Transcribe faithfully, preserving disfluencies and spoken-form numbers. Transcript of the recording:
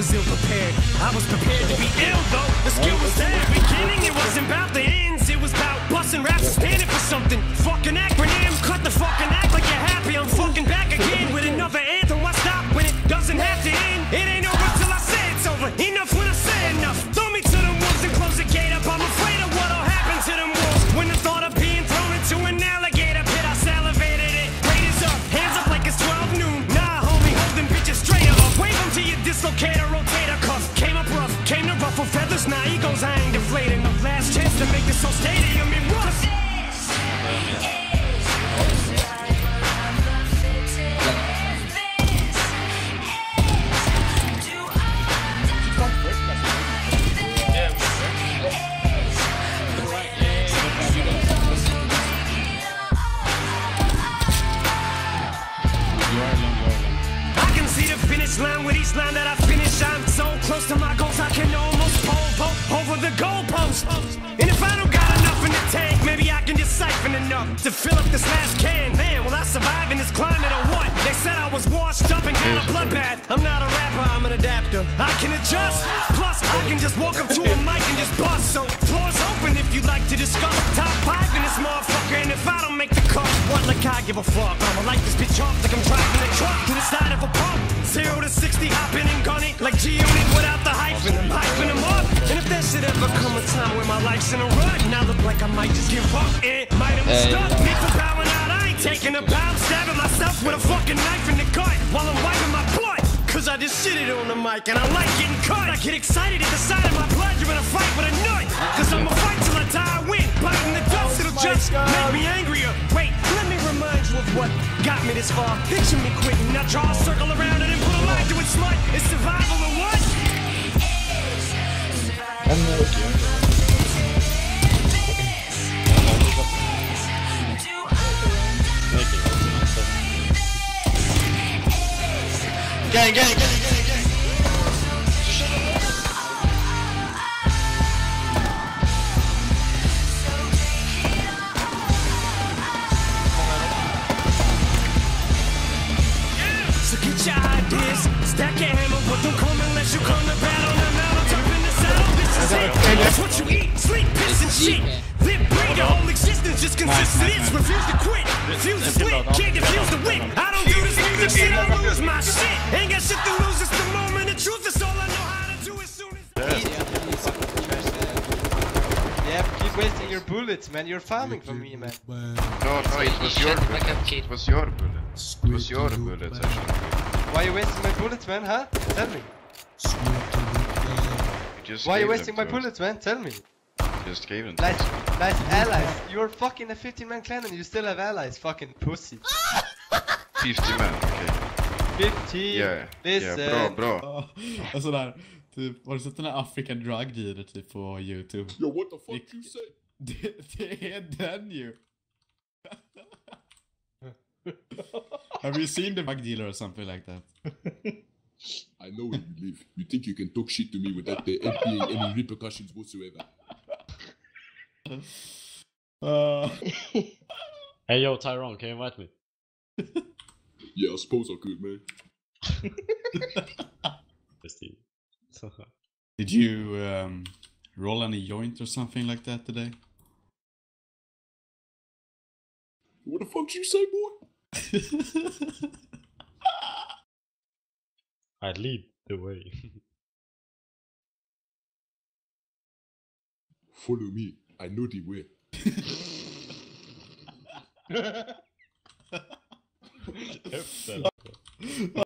was ill prepared. I was prepared to be ill though. The skill was there. At the beginning, it wasn't about the ends. It was about busting raps and standing for something. Fucking acronym, cut the fucking act like you're happy. I'm fucking back again with another anthem. Why stop when it doesn't have to end? It ain't over till I say it's over. Enough when I say enough. Throw me to the wolves and close the gate up. I'm afraid of what'll happen to them wolves. When the thought of being thrown into an alligator pit, I salivated it. Raiders up, hands up like it's twelve noon. Nah, homie, hold them bitches straight up. Wave them to your dislocator, rotator cuff. Came up rough, came to ruffle feathers. Nah, egos, I ain't deflating. The last chance to make this whole stadium in rough. Line with each line that I finish, I'm so close to my goals I can almost pole vault over the goalpost. And if I don't got enough in the tank, maybe I can just siphon enough to fill up this last can. Man, will I survive in this climate or what? They said I was washed up and got a bloodbath. I'm not a rapper, I'm an adapter. I can adjust, plus I can just walk up to a mic and just bust. So floor's open if you'd like to discuss top five in this motherfucker. And if I don't make the cut, what like I give a fuck? I'ma light this bitch off like I'm driving a truck to the side of a pump. Zero to sixty, hopping and gunning like G-Unit without the hyphen. I'm hyping them up. And if there should ever come a time where my life's in a rut, and I look like I might just give up and might have been stuck. Me for bowing out, I ain't taking a bow. Stabbing myself with a fucking knife in the gut while I'm wiping my blood. Cause I just shitted on the mic and I like getting cut. I get excited at the sight of my blood. You're in a fight with a nut. Cause I'ma fight till I die, I win. Biting the dust, it'll just make me angrier. Wait, let me remind you of what got me this far. Picture me quitting, now draw a circle around it and put a line to it, slut. It's survival or what? Gang, gang, gang, gang, gang. So get your ideas, stack your hammer, but don't come unless you come to battle. Now, now, I'm turning this out. This is it. That's what you eat, sleep, piss, and shit. Live, breathe, your whole existence just consists of this. Refuse to quit, refuse to split, can't defuse the whip. I don't do this music shit, I lose my shit. Ain't got shit to lose, it's the moment. The truth is all I know how to do as soon as. Yeah, keep wasting your bullets, man. You're farming for me, man. No, no, it was your bullet. It was your bullet. It was your bullet, actually. Why are you wasting my bullets, man, huh? Tell me. Why are you wasting my bullets, man? Tell me. Just gave them. Nice, nice allies. You're fucking a fifteen man clan and you still have allies, fucking pussy. fifty man, okay. fifteen. Yeah, Listen. yeah, bra, bra. Ja, och sådär, typ, har du sett den här African Drug Dealer typ på YouTube? Yo, what the fuck you say? Det, det är den ju! Have you seen the drug dealer or something like that? I know where you live. You think you can talk shit to me without there being any repercussions whatsoever? Uh, Hey yo, Tyrone, can you invite me? Yeah, I suppose I could, man. Did you um, roll any joint or something like that today? What the fuck you say, boy? I lead the way. Follow me. I know the way. Efter.